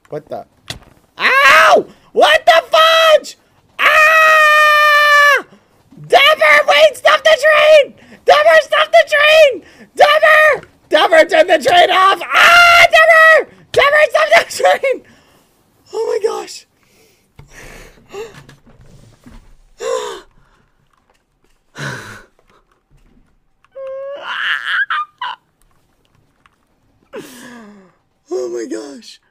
What the? Ow! What the fudge? Ah! Dapper, wait, stop the train! Dapper, stop the train! Dapper! Dapper, turn the train off! Ah, Dapper! Dapper, stop the train! Oh my gosh. Oh my gosh.